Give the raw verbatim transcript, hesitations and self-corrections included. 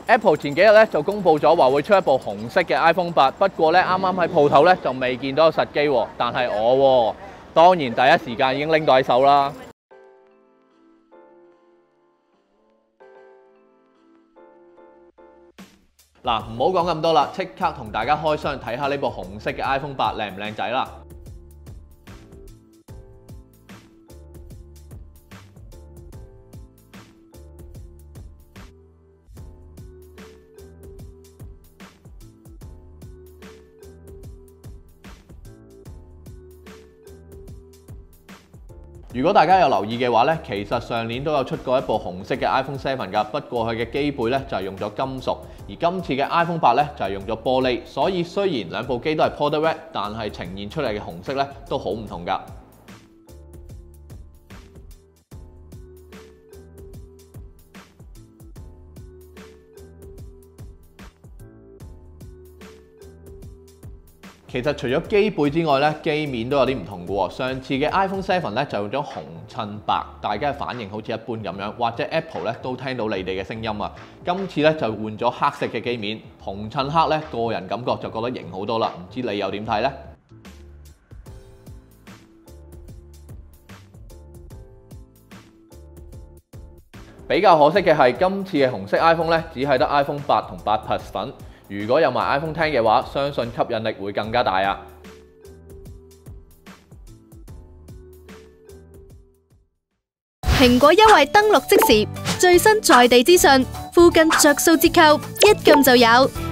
Apple 前幾日咧就公布咗話會出一部紅色嘅 iPhone 八，不過咧啱啱喺鋪頭咧就未見到有實機喎，但係我喎當然第一時間已經拎到喺手啦。嗱，唔好講咁多啦，即刻同大家開箱睇下呢部紅色嘅 iPhone 八靚唔靚仔啦！如果大家有留意嘅話咧，其實上年都有出過一部紅色嘅 iPhone 七㗎，不過佢嘅機背咧就係用咗金屬，而今次嘅 iPhone 八咧就係用咗玻璃，所以雖然兩部機都係 Porter Red， 但係呈現出嚟嘅紅色咧都好唔同㗎。其實除咗機背之外咧，機面都有啲唔同嘅喎。上次嘅 iPhone 七咧就用咗紅襯白，大家嘅反應好似一般咁樣，或者 Apple 咧都聽到你哋嘅聲音啊。今次咧就換咗黑色嘅機面，紅襯黑咧，個人感覺就覺得型好多啦。唔知你又點睇呢？比較可惜嘅係今次嘅紅色 iPhone 咧，只係得 iPhone 八同八 Plus 粉。如果有埋 iPhone 十嘅話，相信吸引力會更加大啊！ 蘋果優惠登錄即時，最新在地資訊，附近着數折扣，一撳就有。